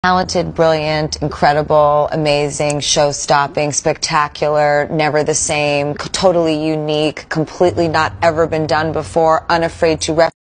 Talented, brilliant, incredible, amazing, show-stopping, spectacular, never the same, totally unique, completely not ever been done before, unafraid to